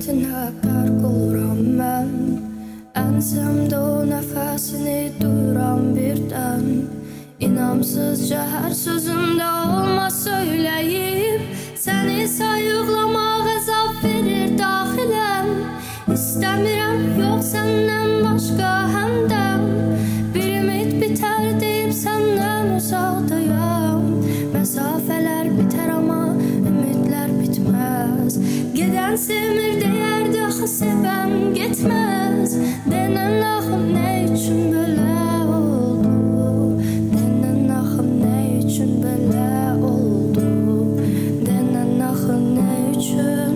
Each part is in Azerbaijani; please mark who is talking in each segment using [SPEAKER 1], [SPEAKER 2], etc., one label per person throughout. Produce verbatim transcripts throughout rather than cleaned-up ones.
[SPEAKER 1] Hürmetinə qərq oluram mən. Ənzəmdə o nəfəsini duyuram birdən. İnamsızca hər sözümdə olmaz söyləyib, səni sayıqlamaq əzab verir daxiləm. İstəmirəm yox səndən başqa həmdəm. Bir ümid bitər deyib səndən uzaqdayam. Məsafələr bitər amma ümidlər bitməz. Gedən sevmir deyərdi axı sevən getməz. Denən axı nə üçün belə oldu? Denən axı nə üçün belə oldu? Denən axı nə üçün?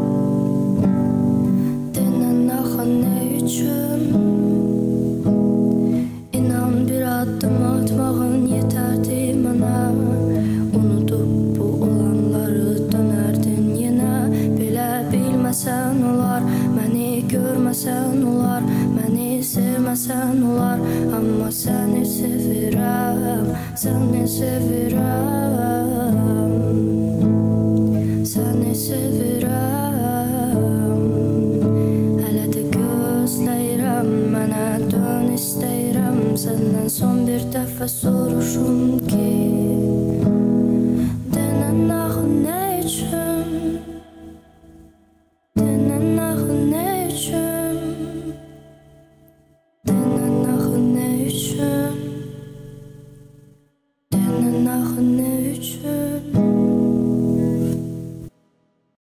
[SPEAKER 1] Denən axı nə üçün? İnan bir addım atmağın yetərdi mənə. Unudub bu olanları dönərdin yenə. Belə bilməsən olar, məni görməsən olar, məni sevməsən olar. Amma səni sevirəm, səni sevirəm, səni sevirəm. Hələ də gözləyirəm, mənə dön istəyirəm. Səndən son bir dəfə soruşum ki